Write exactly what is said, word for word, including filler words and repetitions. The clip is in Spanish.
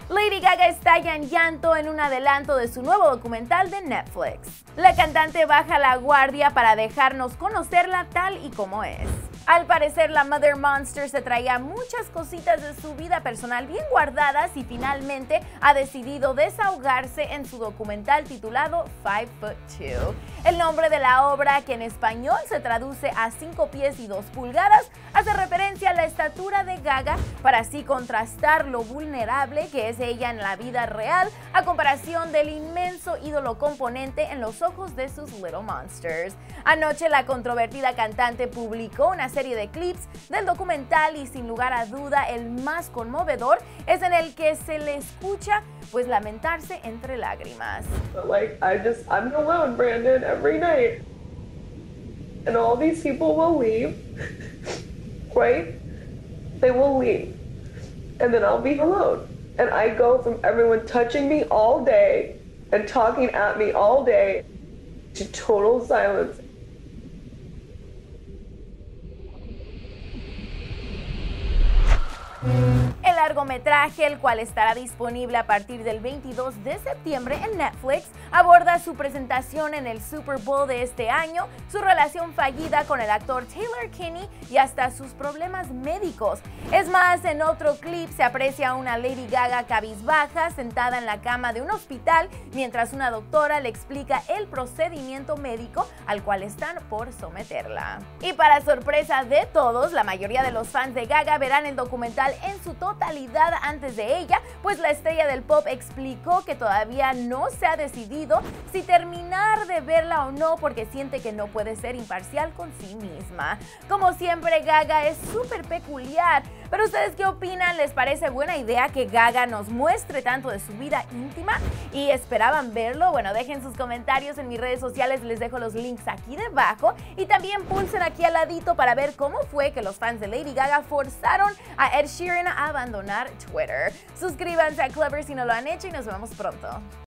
Lady Gaga estalla en llanto en un adelanto de su nuevo documental de Netflix. La cantante baja la guardia para dejarnos conocerla tal y como es. Al parecer, la Mother Monster se traía muchas cositas de su vida personal bien guardadas y finalmente ha decidido desahogarse en su documental titulado Five Foot Two. El nombre de la obra, que en español se traduce a cinco pies y dos pulgadas, hace referencia a la estatura de Gaga para así contrastar lo vulnerable que es ella en la vida real a comparación del inmenso ídolo componente en los ojos de sus Little Monsters. Anoche la controvertida cantante publicó una serie de clips del documental y sin lugar a duda el más conmovedor es en el que se le escucha pues lamentarse entre lágrimas. But like I just I'm alone, Brandon, every night. And all these people will leave. Right? They will leave. And then I'll be alone. And I go from everyone touching me all day and talking at me all day to total silence. El largometraje, el cual estará disponible a partir del veintidós de septiembre en Netflix, aborda su presentación en el Super Bowl de este año, su relación fallida con el actor Taylor Kinney y hasta sus problemas médicos. Es más, en otro clip se aprecia a una Lady Gaga cabizbaja sentada en la cama de un hospital mientras una doctora le explica el procedimiento médico al cual están por someterla. Y para sorpresa de todos, la mayoría de los fans de Gaga verán el documental en su totalidad antes de ella, pues la estrella del pop explicó que todavía no se ha decidido si terminar de verla o no porque siente que no puede ser imparcial con sí misma. Como siempre, Gaga es súper peculiar, pero ¿ustedes qué opinan? ¿Les parece buena idea que Gaga nos muestre tanto de su vida íntima? ¿Y esperaban verlo? Bueno, dejen sus comentarios en mis redes sociales, les dejo los links aquí debajo y también pulsen aquí al ladito para ver cómo fue que los fans de Lady Gaga forzaron a Ed Sheeran a abandonar Twitter. Suscríbanse a Clever si no lo han hecho y nos vemos pronto.